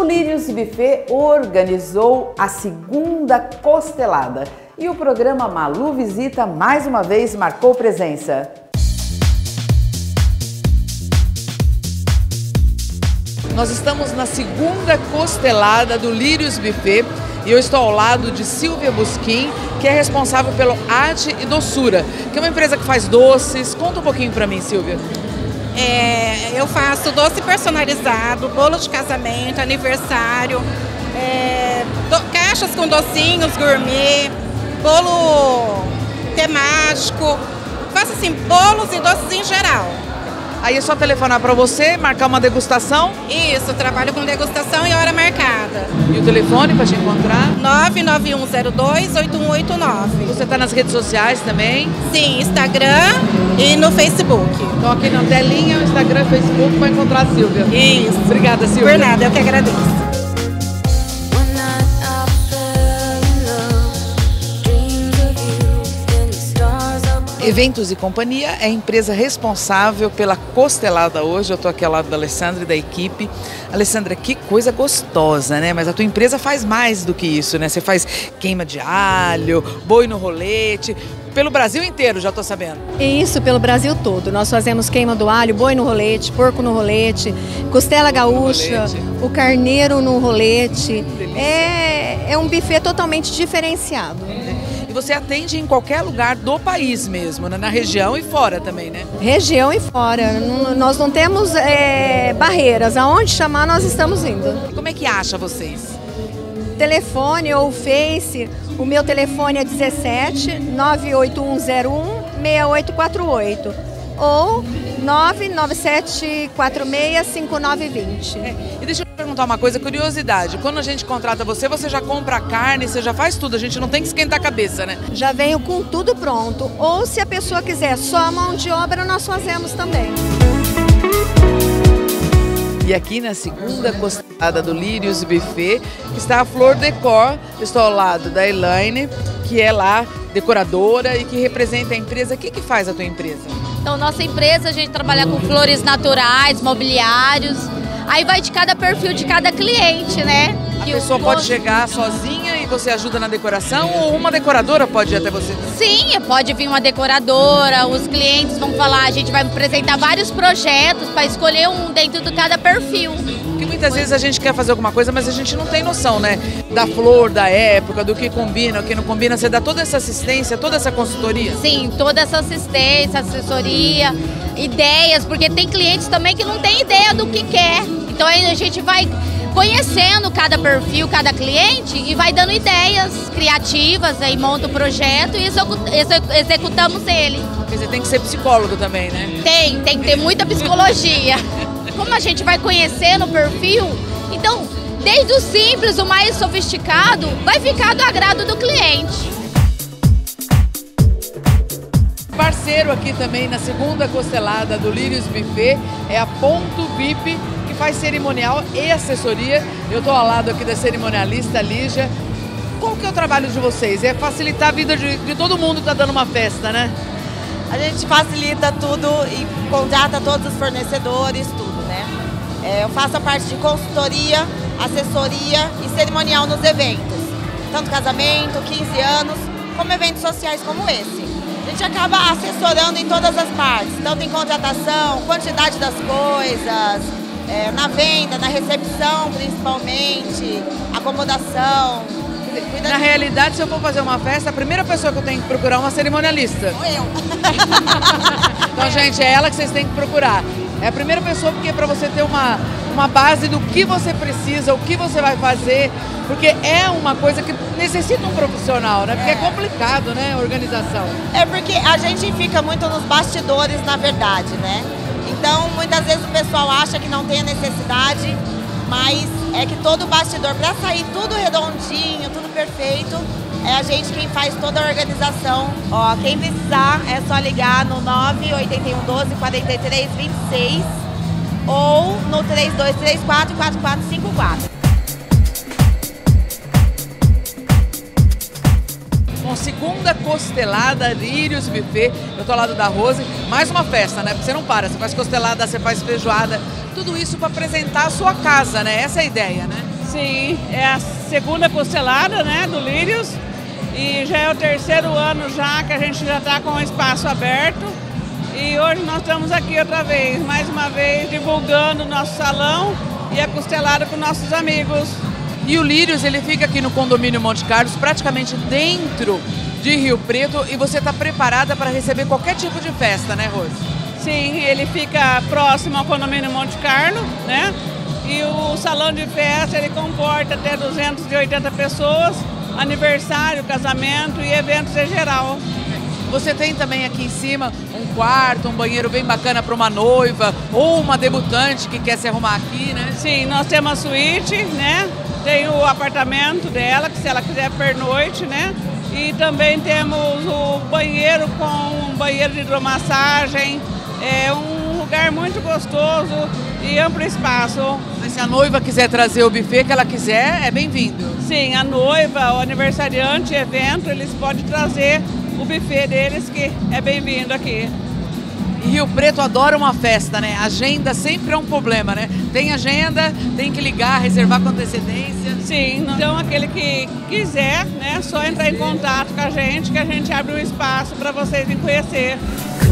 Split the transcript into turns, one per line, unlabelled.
Lírios Buffet organizou a segunda costelada e o programa Malu Visita mais uma vez marcou presença. Nós estamos na segunda costelada do Lírios Buffet e eu estou ao lado de Silvia Busquim, que é responsável pelo Arte e Doçura, que é uma empresa que faz doces. Conta um pouquinho para mim, Silvia.
Eu faço doce personalizado, bolo de casamento, aniversário, caixas com docinhos gourmet, bolo temático, faço assim, bolos e doces em geral.
Aí é só telefonar para você, marcar uma degustação?
Isso, trabalho com degustação e hora marcada.
E o telefone para te encontrar?
991028189.
Você está nas redes sociais também?
Sim, Instagram e no Facebook.
Então aqui na telinha, o Instagram e Facebook, vai encontrar a Silvia.
Isso.
Obrigada, Silvia.
Por nada, eu que agradeço.
Eventos e Companhia é a empresa responsável pela costelada hoje. Eu estou aqui ao lado da Alessandra e da equipe. Alessandra, que coisa gostosa, né? Mas a tua empresa faz mais do que isso, né? Você faz queima de alho, boi no rolete, pelo Brasil inteiro, já estou sabendo.
Isso, pelo Brasil todo. Nós fazemos queima do alho, boi no rolete, porco no rolete, costela gaúcha, o carneiro no rolete. É um buffet totalmente diferenciado.
Você atende em qualquer lugar do país mesmo, né? Na região e fora também, né?
Região e fora. Nós não temos barreiras. Aonde chamar, nós estamos indo.
E como é que acha vocês?
Telefone ou Face. O meu telefone é 17 98101 6848 ou 997465920.
E deixa eu perguntar uma coisa, curiosidade. Quando a gente contrata você, você já compra a carne, você já faz tudo. A gente não tem que esquentar a cabeça, né?
Já venho com tudo pronto. Ou se a pessoa quiser só a mão de obra, nós fazemos também.
E aqui na segunda costelada do Lírios Buffet está a Flor Decor. Estou ao lado da Elaine, que é lá decoradora e que representa a empresa. O que faz a tua empresa?
Então, nossa empresa, a gente trabalha com flores naturais, mobiliários. Aí vai de cada perfil de cada cliente, né?
A pessoa pode chegar sozinha e você ajuda na decoração ou uma decoradora pode ir até você?
Sim, pode vir uma decoradora, os clientes vão falar, a gente vai apresentar vários projetos para escolher um dentro de cada perfil.
Porque muitas vezes a gente quer fazer alguma coisa, mas a gente não tem noção, né? Da flor, da época, do que combina, o que não combina. Você dá toda essa assistência, toda essa consultoria?
Sim, toda essa assistência, assessoria, ideias, porque tem clientes também que não tem ideia do que quer. Então aí a gente vai conhecendo cada perfil, cada cliente e vai dando ideias criativas, aí monta o projeto e executamos ele.
Quer dizer, tem que ser psicólogo também, né?
Tem que ter muita psicologia. Como a gente vai conhecendo o perfil, então desde o simples, o mais sofisticado, vai ficar do agrado do cliente.
Parceiro aqui também na segunda costelada do Lírios Buffet é a Ponto VIP, que faz cerimonial e assessoria. Eu estou ao lado aqui da cerimonialista Lígia. Qual que é o trabalho de vocês? É facilitar a vida de todo mundo que está dando uma festa, né?
A gente facilita tudo e contrata todos os fornecedores, tudo, né? Eu faço a parte de consultoria, assessoria e cerimonial nos eventos. Tanto casamento, 15 anos, como eventos sociais como esse. A gente acaba assessorando em todas as partes, tanto em contratação, quantidade das coisas, na venda, na recepção principalmente, acomodação.
Na realidade, se eu for fazer uma festa, a primeira pessoa que eu tenho que procurar é uma cerimonialista.
Sou eu.
Então, gente, é ela que vocês têm que procurar. É a primeira pessoa porque é para você ter uma base do que você precisa, o que você vai fazer, porque é uma coisa que necessita um profissional, né? Porque é complicado, né, a organização.
É porque a gente fica muito nos bastidores, na verdade, né? Então, muitas vezes o pessoal acha que não tem a necessidade, mas é que todo bastidor, para sair tudo redondinho, tudo perfeito, é a gente quem faz toda a organização. Ó, quem precisar é só ligar no 98112-4326 ou no 3234-4454.
Bom, segunda costelada Lírios Buffet. Eu tô ao lado da Rose. Mais uma festa, né? Porque você não para. Você faz costelada, você faz feijoada. Tudo isso para apresentar a sua casa, né? Essa é a ideia, né?
Sim, é a segunda costelada, né, do Lírios. E já é o terceiro ano já que a gente já está com o espaço aberto. E hoje nós estamos aqui outra vez, mais uma vez, divulgando o nosso salão e a costelada com nossos amigos.
E o Lírios, ele fica aqui no condomínio Monte Carlos, praticamente dentro de Rio Preto, e você está preparada para receber qualquer tipo de festa, né, Rose?
Sim, ele fica próximo ao condomínio Monte Carlo, né? E o salão de festa, ele comporta até 280 pessoas, aniversário, casamento e eventos em geral.
Você tem também aqui em cima um quarto, um banheiro bem bacana para uma noiva ou uma debutante que quer se arrumar aqui, né?
Sim, nós temos a suíte, né? Tem o apartamento dela, que se ela quiser pernoite, né? E também temos o banheiro com um banheiro de hidromassagem. É um lugar muito gostoso e amplo espaço.
Mas se a noiva quiser trazer o buffet que ela quiser, é bem-vindo.
Sim, a noiva, o aniversariante, evento, eles podem trazer o buffet deles, que é bem-vindo aqui.
E Rio Preto adora uma festa, né? Agenda sempre é um problema, né? Tem agenda, tem que ligar, reservar com antecedência.
Sim, então aquele que quiser, né, só entrar em contato com a gente, que a gente abre um espaço para vocês virem conhecer.